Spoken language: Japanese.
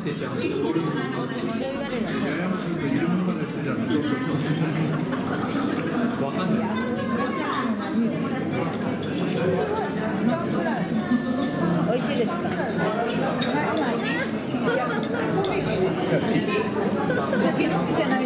言われるのそう。 わかんない。 美味しいですか。 酒飲みじゃない。